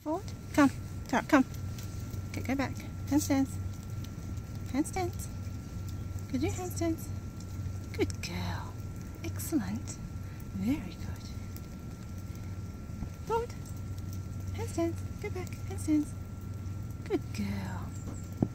Forward. Come. Tara, come. Okay, go back. Handstands. Handstands. Good, do handstands. Good girl. Excellent. Very good. Forward. Handstands. Go back. Handstands. Good girl.